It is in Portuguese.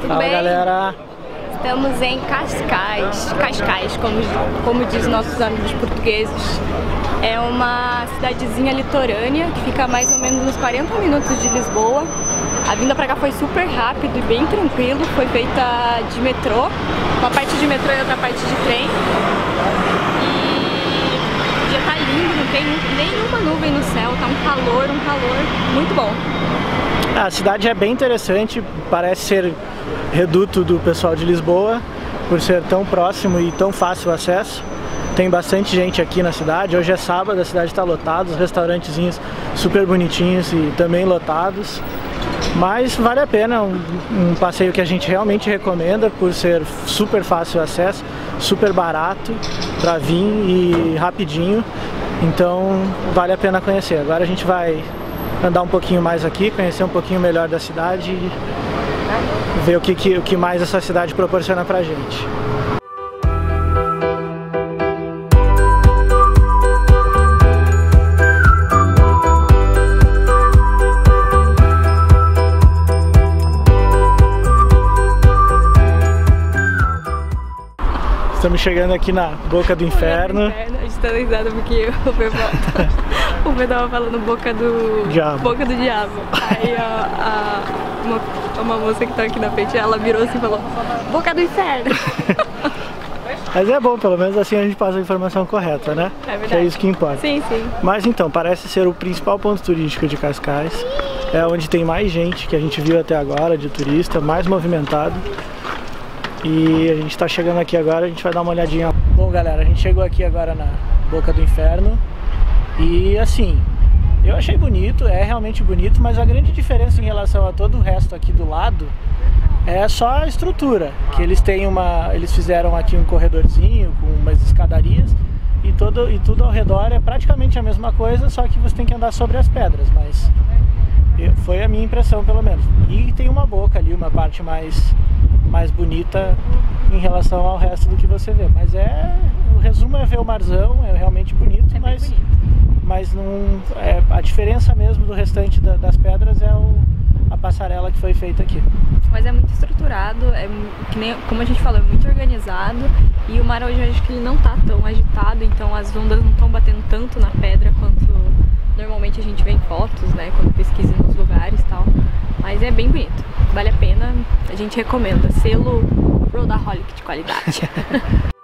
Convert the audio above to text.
tudo Fala, bem? Galera! Estamos em Cascais, como diz nossos amigos portugueses. É uma cidadezinha litorânea que fica mais ou menos uns 40 minutos de Lisboa. A vinda pra cá foi super rápido e bem tranquilo, foi feita de metrô, uma parte de metrô e outra parte de trem. E o dia tá lindo, não tem nenhuma nuvem no céu, tá um calor muito bom. A cidade é bem interessante, parece ser reduto do pessoal de Lisboa, por ser tão próximo e tão fácil o acesso. Tem bastante gente aqui na cidade, hoje é sábado, a cidade está lotada, os restaurantezinhos super bonitinhos e também lotados. Mas vale a pena, um passeio que a gente realmente recomenda por ser super fácil o acesso, super barato para vir e rapidinho, então vale a pena conhecer. Agora a gente vai andar um pouquinho mais aqui, conhecer um pouquinho melhor da cidade e ver o que mais essa cidade proporciona pra gente. Estamos chegando aqui na Boca do Inferno. A gente tá risada porque o Fê tava falando boca do diabo. Aí uma moça que tá aqui na frente, ela virou assim e falou: Boca do Inferno. Mas é bom, pelo menos assim a gente passa a informação correta, né? É verdade. Que é isso que importa. Sim, sim. Mas então, parece ser o principal ponto turístico de Cascais. É onde tem mais gente que a gente viu até agora, de turista, mais movimentado. E a gente tá chegando aqui agora, a gente vai dar uma olhadinha. Bom, galera, a gente chegou aqui agora na Boca do Inferno. E assim, eu achei bonito, é realmente bonito, mas a grande diferença em relação a todo o resto aqui do lado é só a estrutura. Que eles fizeram aqui um corredorzinho com umas escadarias e tudo ao redor é praticamente a mesma coisa, só que você tem que andar sobre as pedras, mas foi a minha impressão, pelo menos. E tem uma boca ali, uma parte mais bonita em relação ao resto do que você vê. Mas o resumo é ver o marzão, é realmente bonito, mas não, a diferença mesmo do restante das pedras é a passarela que foi feita aqui. Mas é muito estruturado, que nem, como a gente falou, é muito organizado. E o mar hoje eu acho que ele não tá tão agitado, então as ondas não estão batendo tanto na pedra quanto normalmente a gente vê em fotos, né, quando pesquisa nos lugares e tal. Mas é bem bonito, vale a pena, a gente recomenda, selo Roadaholic de qualidade.